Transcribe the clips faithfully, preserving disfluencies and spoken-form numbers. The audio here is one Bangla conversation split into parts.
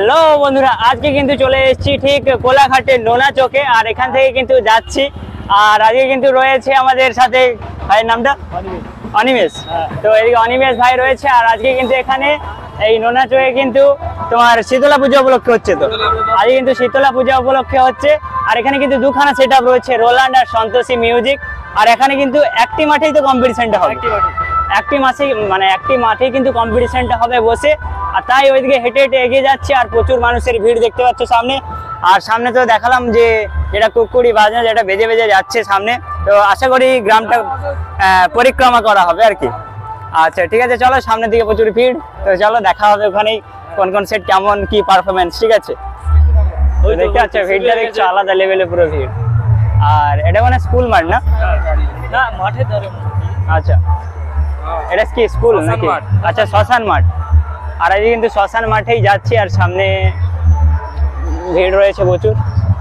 হ্যালো বন্ধুরা, আজকে কিন্তু চলে এসেছি ঠিক কোলাঘাটের নোনা চকে, আর এখান থেকে কিন্তু যাচ্ছি। আর আজকে কিন্তু রয়েছে আমাদের সাথে ভাইয়ের নামটা অনিমেষ। তো এদিকে অনিমেষ ভাই রয়েছে, আর আজকে কিন্তু এখানে এই নোনা চকে কিন্তু তোমার শীতলা পূজা উপলক্ষে হচ্ছে। তো আজকে কিন্তু শীতলা পূজা উপলক্ষে হচ্ছে, আর এখানে কিন্তু দুখানা সেট আপ রয়েছে, রোল্যান্ড আর সন্তোষী মিউজিক। আর এখানে কিন্তু একটি মাঠেই তো কম্পিটিশনটা হবে, একটি মাসে মানে একটি মাঠেই কিন্তু কম্পিটিশনটা হবে বসে। আর তাই ওইদিকে হেঁটে হেঁটে এগিয়ে যাচ্ছে, আর প্রচুর মানুষের ভিড় দেখতে পাচ্ছ সামনে। আর সামনে তো দেখালাম যে যেটা কুকুরি বাজনা যেটা বেজে বেজে যাচ্ছে সামনে। তো আশা করি গ্রামটা পরিক্রমা করা হবে আর কি। আচ্ছা ঠিক আছে, চলো সামনের দিকে প্রচুর ভিড়, তো চলো দেখা হবে ওখানেই কোন কোন সেট কেমন কি পারফরমেন্স। ঠিক আছে, দেখতে পাচ্ছ ভিড়টা দেখছো, আলাদা লেভেলে পুরো ভিড়। আর এটা মানে স্কুল মাঠ না? না, মাঠের ধারে। আচ্ছা, এটা কি স্কুল নাকি? আচ্ছা, শ্মশান মাঠ। আর আজকে কিন্তু শ্মশান মাঠেই যাচ্ছি, আর সামনে ভিড় রয়েছে প্রচুর।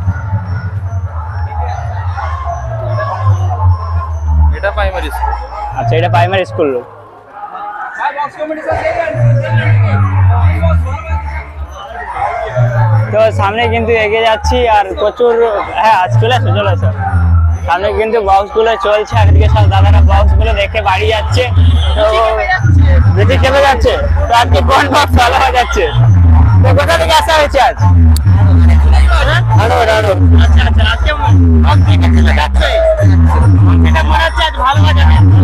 এটা প্রাইমারি স্কুল। আচ্ছা, এটা প্রাইমারি স্কুল। তো সামনে কিন্তু এগিয়ে যাচ্ছি, আর প্রচুর হ্যাঁ আজ চলে আসো চলে আসো সামনে কিন্তু বক্স গুলো চলছে, আর এদিকে সব দাদারা বক্স গুলো দেখে বাড়ি যাচ্ছে। তো বেশি চেপে যাচ্ছে। তো আজকে কোন বক্স ভালো হয়ে যাচ্ছে? তো কোথা থেকে আসা হয়েছে আজ? আরো আরো আচ্ছা আচ্ছা, আজকে বক্স দেখে চলে যাচ্ছে। এটা মনে হচ্ছে আজ ভালো বাজাবে,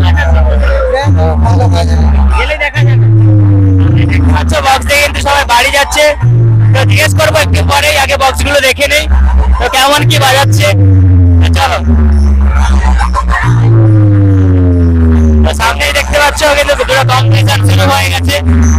ভালো বাজাবে গেলে দেখা যাবে। আচ্ছা, বক্স দেখে কিন্তু সবাই বাড়ি যাচ্ছে। তো জিজ্ঞেস করবো একটু পরেই, আগে বক্স গুলো দেখে নেই তো কেমন কি বাজাচ্ছে। চলো, সামনেই দেখতে পাচ্ছ কিন্তু দুটো কম্পিটিশন শুরু হয়ে গেছে।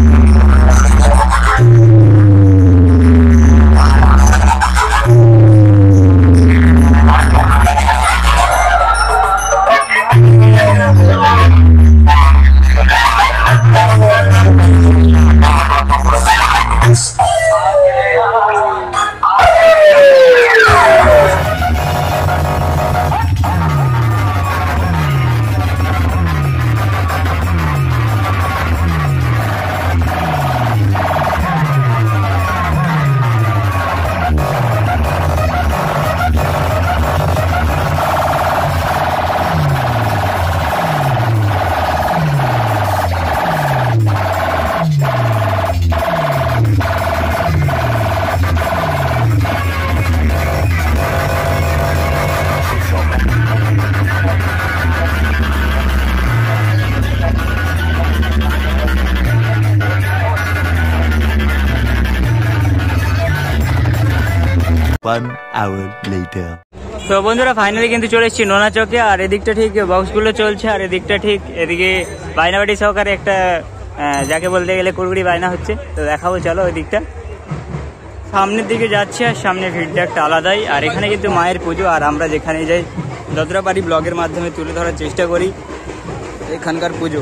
One hour later. তো বন্ধুরা ফাইনালি কিন্তু চলে এসেছি নোনা চকে, আর এদিকটা ঠিক বক্সগুলো চলছে, আর এদিকটা ঠিক এদিকে বায়নাবাড়ি সহকারে একটা যাকে বলতে গেলে কুড়কুড়ি বায়না হচ্ছে। তো দেখাবো চলো ওই দিকটা। সামনের দিকে যাচ্ছে, আর সামনে ভিড়টা একটা আলাদাই। আর এখানে কিন্তু মায়ের পুজো, আর আমরা যেখানে যাই যতটা পারি ব্লগের মাধ্যমে তুলে ধরার চেষ্টা করি এখানকার পুজো।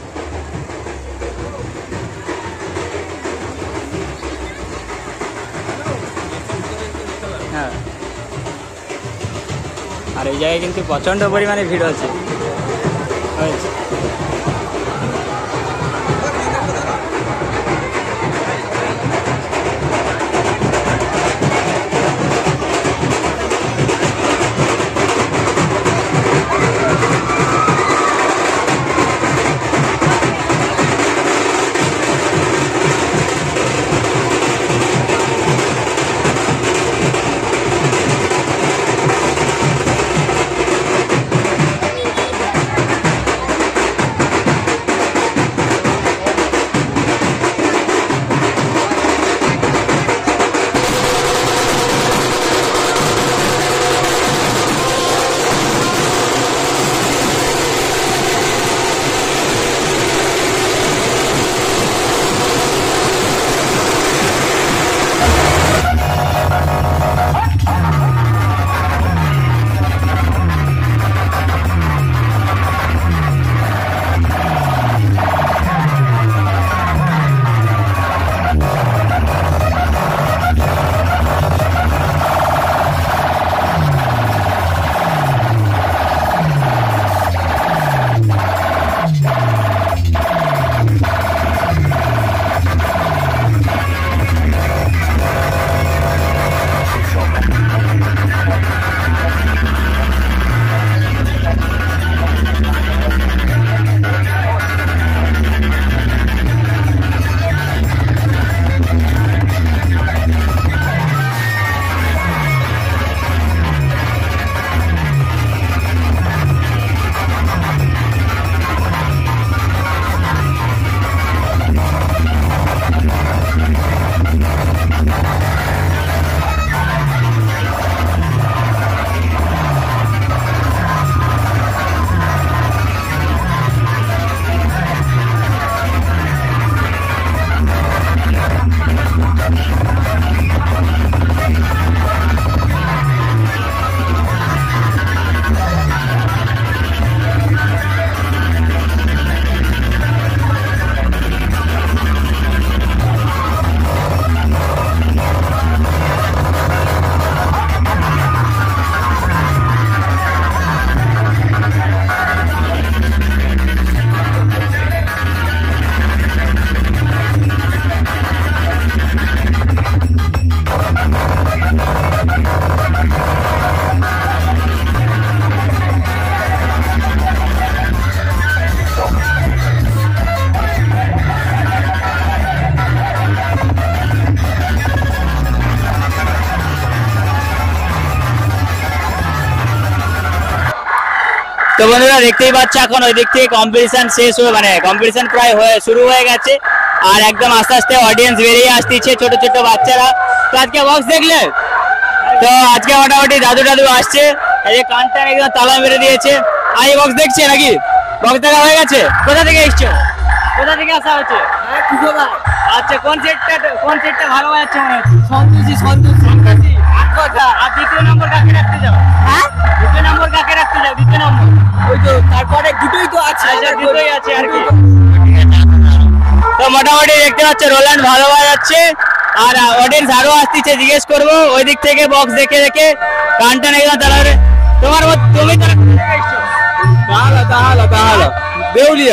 হ্যাঁ, আর এই জায়গায় কিন্তু প্রচন্ড পরিমাণে ভিড় আছে। বন্ধুরা দেখতেই পাচ্ছ এখন ওই দিক থেকে কম্পিটিশন শেষ হয়ে মানে কম্পিটিশন প্রায় হয়ে শুরু হয়ে গেছে আর একদম আস্তে আস্তে অডিয়েন্স বেরিয়ে আসতেছে ছোট ছোট বাচ্চারা। তো আজকে বক্স দেখলে তো আজকে মোটামুটি দাদু দাদু আসছে এই যে কানটা একদম তালা মেরে দিয়েছে। আর এই বক্স দেখছে নাকি বক্স দেখা হয়ে গেছে? কোথা থেকে এসছো? কোথা থেকে আসা হচ্ছে? আচ্ছা কোন সেটটা কোন সেটটা ভালো বাজাচ্ছে মনে হচ্ছে? সন্তোষী সন্তোষী সন্ত্রাসী। কথা আর দ্বিতীয় নম্বর কাকে রাখতে যাও? হ্যাঁ দ্বিতীয় নম্বর কাকে রাখতে যাও? দ্বিতীয় নম্বর ওই তো তারপরে দুটোই তো আছে আচ্ছা দুটোই আছে আর কি। তো মোটামুটি দেখতে পাচ্ছ রোল্যান্ড ভালো বাজাচ্ছে আর অডিয়েন্স আরো আসতেছে। জিজ্ঞেস করবো ওই দিক থেকে বক্স দেখে দেখে কানটা একদম তাহলে তোমার মত তুমি তো তাহলে তাহলে তাহলে দেউলিয়া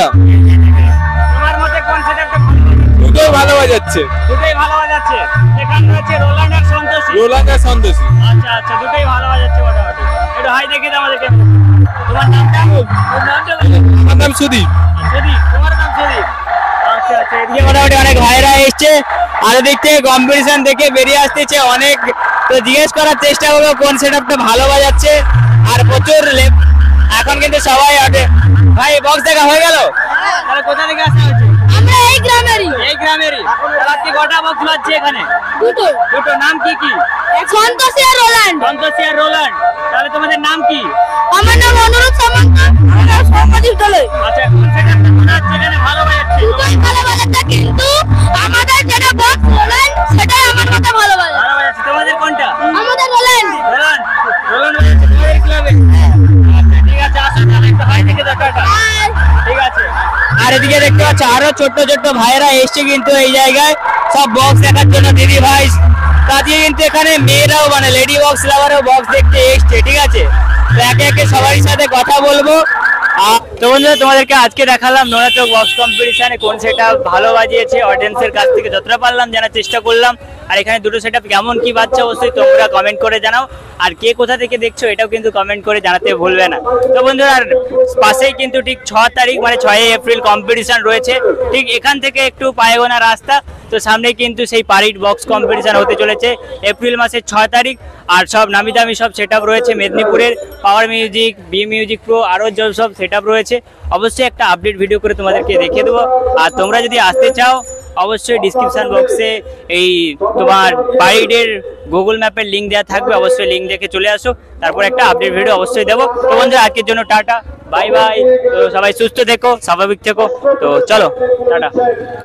তোমার মতে কোন সেটআপটা দুটোই ভালো বাজাচ্ছে দুটোই ভালো বাজাচ্ছে? এখানে হচ্ছে রোল্যান্ড আর সন্তোষী। রোলাঙ্গা সন্তোষী আচ্ছা আচ্ছা দুটোই ভালো বাজাচ্ছে মোটামুটি। একটু হাই দেখি তো আমাদেরকে। তোমার নামটা? তোমার নামটা বলো। আমার নাম সুদীপ সুদীপ। তোমার নাম সুদীপ। আচ্ছা আচ্ছা এদিকে মোটামুটি অনেক ভাইরা এসছে আর দিক থেকে কম্পিটিশন দেখে বেরিয়ে আসতেছে অনেক। তো জিজ্ঞেস করার চেষ্টা করবো কোন সেটআপটা ভালো বাজাচ্ছে আর প্রচুর লেপ- এখন কিন্তু সবাই আছে। ভাই বক্স দেখা হয়ে গেল? তাহলে কোথা থেকে আসা হচ্ছে? আমরা এই গ্রামেরই এই গ্রামেরই। তাহলে আজকে কটা বক্স বাজছে এখানে? দুটো দুটো। নাম কি কি? সন্তোষী আর রোল্যান্ড। সন্তোষী আর রোল্যান্ড। তাহলে তোমাদের নাম কি? আমার নাম অনুরোধ সামন্ত। আমরা সমাজী দলে আচ্ছা কোন সেটআপটা মনে হচ্ছে এখানে ভালো বাজাচ্ছে? দুটোই ভালো বাজাচ্ছে কিন্তু আমাদের যেটা বক্স রোল্যান্ড সেটাই আমার মতে ভালো বাজাচ্ছে। ভালো বাজাচ্ছে। তোমাদের কোনটা? আমাদের রোল্যান্ড। রোল্যান্ড। রোল্যান্ড বাজাচ্ছে তোমাদের ক্লাবে? আচ্ছা ঠিক আছে আসো তাহলে একটু হাই থেকে দেখো এটা। আর ঠিক আছে। আর এদিকে দেখতে পাচ্ছ আরো ছোট্ট ছোট্ট ভাইরা এসছে কিন্তু এই জায়গায় সব বক্স দেখার জন্য দিদি ভাই। তাদের কিন্তু এখানে মেয়েরাও মানে লেডি বক্স লাভারও বক্স দেখতে এসছে। ঠিক আছে তো একে একে সবার সাথে কথা বলবো। আহ, তো বন্ধুরা তোমাদেরকে আজকে দেখালাম নোনাচক বক্স কম্পিটিশনে কোন সেটআপ ভালো বাজিয়েছে অডিয়েন্সের কাছ থেকে যতটা পারলাম জানার চেষ্টা করলাম। আর এখানে দুটো সেটআপ কেমন কি বাজছে অবশ্যই তোমরা কমেন্ট করে জানাও আর কে কোথা থেকে দেখছো এটাও কিন্তু কমেন্ট করে জানাতে ভুলবে না। তো বন্ধুরা আর পাশেই কিন্তু ঠিক ছ তারিখ মানে ছয় এপ্রিল কম্পিটিশন রয়েছে ঠিক এখান থেকে একটু পায়ে গোনা রাস্তা। তো সামনে কিন্তু সেই পারিট বক্স কম্পিটিশন হতে চলেছে এপ্রিল মাসের ছয় তারিখ। আর সব নামি দামি সব সেটআপ রয়েছে মেদিনীপুরের power music B music pro আরও সব সেটআপ রয়েছে। অবশ্যই একটা আপডেট ভিডিও করে তোমাদেরকে দেখিয়ে দেবো। আর তোমরা যদি আসতে চাও অবশ্যই ডিসক্রিপশন বক্সে এই তোমার পারিটের গুগল ম্যাপের লিঙ্ক দেওয়া থাকবে। অবশ্যই লিঙ্ক দেখে চলে আসো তারপর একটা আপডেট ভিডিও অবশ্যই দেবো। তো বন্ধুরা আজকের জন্য টাটা বাই বাই। তো সবাই সুস্থ থেকো স্বাভাবিক থেকো। তো চলো টাটা।